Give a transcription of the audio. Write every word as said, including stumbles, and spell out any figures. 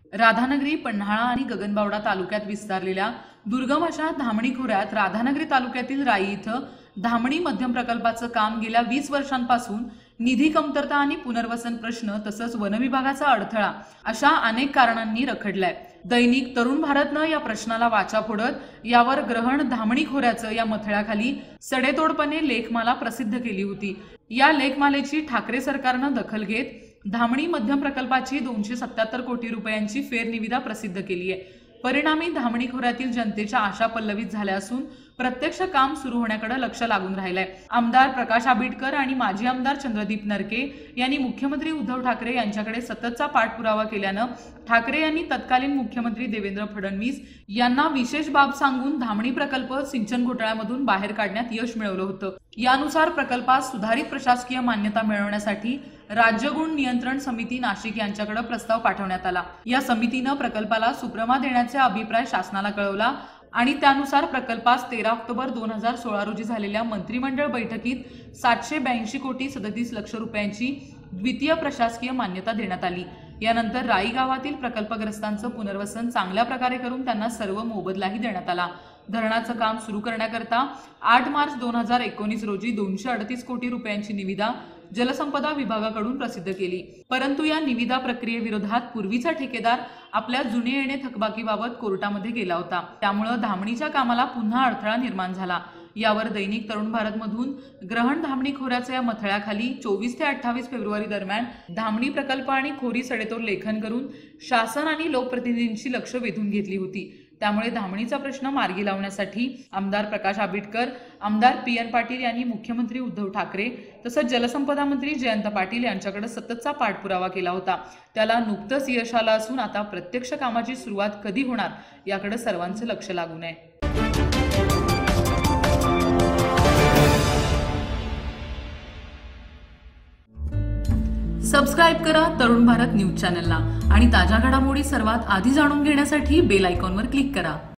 राधानगरी, पन्हाळा आणि गगनबावडा तालुक्यात विस्तारलेल्या दुर्गम अशा धामणी खोऱ्यात राधानगरी तालुक्यातील राई इथं धामणी मध्यम प्रकल्पाचं काम गेल्या वीस वर्षांपासून निधी कमतरता आणि पुनर्वसन प्रश्न तसंच वनविभागाचा अडथळा अशा अनेक कारणांनी रखडलाय। दैनिक तरुण भारतनं या प्रश्नाला वाचा फोडत यावर ग्रहण धामणी खोऱ्याचं या मथळ्याखाली सडेतोडपणे लेखमाला प्रसिद्ध केली होती। या लेखमालेची ठाकरे सरकारनं दखल घेत धामणी मध्यम प्रकल्पाची दोनशे सत्याहत्तर कोटी रुपयांची फेरनिविदा प्रसिद्ध केली आहे। परिणामी धामणी खोऱ्यातील जनतेच्या आशा पल्लवित झाल्या असून प्रत्यक्ष काम सुरू होण्याकडे लक्ष लागून राहिलंय। आमदार प्रकाश आबिटकर आणि माजी आमदार चंद्रदीप नरके यांनी मुख्यमंत्री उद्धव ठाकरे यांच्याकडे सततचा पाठपुरावा केल्यानं ठाकरे यांनी तत्कालीन मुख्यमंत्री देवेंद्र फडणवीस यांना विशेष बाब सांगून धामणी प्रकल्प सिंचन घोटाळ्यामधून बाहेर काढण्यात यश मिळवलं होतं। यानुसार प्रकल्पास सुधारित प्रशासकीय मान्यता मिळवण्यासाठी राज्य गुण नियंत्रण समिती नाशिक यांच्याकडे प्रस्ताव पाठवण्यात आला। या समितीनं प्रकल्पाला सुप्रमा देण्याचा अभिप्राय शासनाला कळवला आणि त्यानुसार प्रकल्पास तेरा ऑक्टोबर दोन हजार सोळा रोजी झालेल्या मंत्रिमंडळ बैठकीत सातशे ब्याऐंशी कोटी सदतीस लक्ष रुपयांची द्वितीय प्रशासकीय मान्यता देण्यात आली। यानंतर राई गावातील प्रकल्पग्रस्तांचं पुनर्वसन चांगल्या प्रकारे करून त्यांना सर्व मोबदलाही देण्यात आला। धरणाचं काम सुरू करण्याकरता आठ मार्च दोन हजार एकोणीस रोजी दोनशे अडतीस कोटी रुपयांची निविदा जलसंपदा विभागाकडून प्रसिद्ध केली। परंतु या निविदा प्रक्रियेविरोधात पूर्वीचा ठेकेदार आपल्या जुने येणे थकबाकीबाबत कोर्टामध्ये गेला होता। त्यामुळे धामणीच्या कामाला पुन्हा अडथळा निर्माण झाला। यावर दैनिक तरुण भारतमधून ग्रहण धामणी खोऱ्याच्या या मथळ्याखाली चोवीस ते अठ्ठावीस फेब्रुवारी दरम्यान धामणी प्रकल्प आणि खोरी सडेतोड लेखन करून शासन आणि लोकप्रतिनिधींची लक्ष वेधून घेतली होती। त्यामुळे धामणीचा प्रश्न मार्गी लावण्यासाठी आमदार प्रकाश आबिटकर, आमदार पी एन पाटील यांनी मुख्यमंत्री उद्धव ठाकरे तसंच जलसंपदा मंत्री जयंत पाटील यांच्याकडे सततचा पाठपुरावा केला होता। त्याला नुकतंच यश आलं असून आता प्रत्यक्ष कामाची सुरुवात कधी होणार याकडे सर्वांचं लक्ष लागून आहे। सबस्क्राइब करा तरुण भारत न्यूज चॅनलला आणि ताज्या घडामोडी सर्वात आधी जाणून घेण्यासाठी बेल आयकॉनवर क्लिक करा।